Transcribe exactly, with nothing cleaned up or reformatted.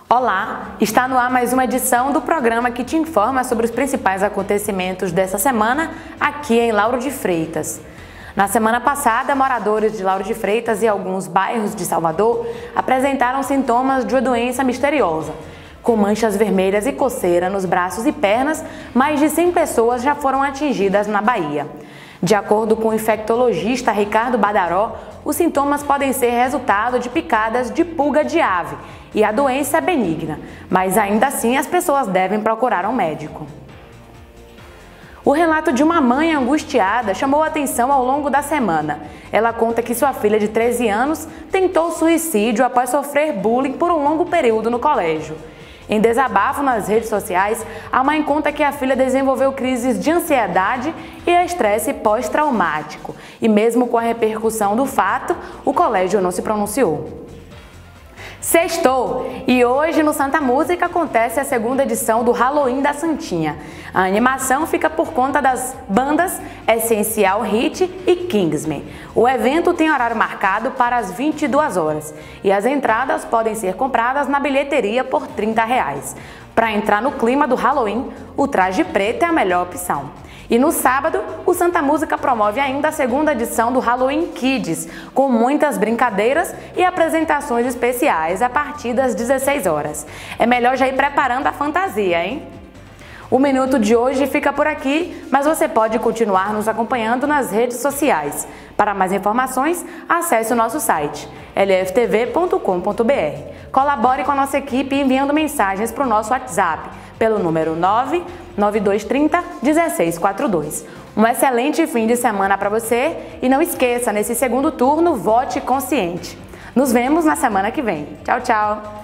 Olá, está no ar mais uma edição do programa que te informa sobre os principais acontecimentos dessa semana aqui em Lauro de Freitas. Na semana passada, moradores de Lauro de Freitas e alguns bairros de Salvador apresentaram sintomas de uma doença misteriosa. Com manchas vermelhas e coceira nos braços e pernas, mais de cem pessoas já foram atingidas na Bahia. De acordo com o infectologista Ricardo Badaró, os sintomas podem ser resultado de picadas de pulga de ave e a doença é benigna, mas ainda assim as pessoas devem procurar um médico. O relato de uma mãe angustiada chamou a atenção ao longo da semana. Ela conta que sua filha de treze anos tentou suicídio após sofrer bullying por um longo período no colégio. Em desabafo nas redes sociais, a mãe conta que a filha desenvolveu crises de ansiedade e estresse pós-traumático. E mesmo com a repercussão do fato, o colégio não se pronunciou. Sextou! E hoje no Santa Música acontece a segunda edição do Halloween da Santinha. A animação fica por conta das bandas Essencial Hit e Kingsman. O evento tem horário marcado para as vinte e duas horas e as entradas podem ser compradas na bilheteria por trinta reais. Para entrar no clima do Halloween, o traje preto é a melhor opção. E no sábado, o Santa Música promove ainda a segunda edição do Halloween Kids, com muitas brincadeiras e apresentações especiais a partir das dezesseis horas. É melhor já ir preparando a fantasia, hein? O Minuto de hoje fica por aqui, mas você pode continuar nos acompanhando nas redes sociais. Para mais informações, acesse o nosso site l f t v ponto com ponto b r. Colabore com a nossa equipe enviando mensagens para o nosso WhatsApp pelo número nove nove dois três zero um seis quatro dois. Um excelente fim de semana para você e não esqueça, nesse segundo turno, vote consciente. Nos vemos na semana que vem. Tchau, tchau!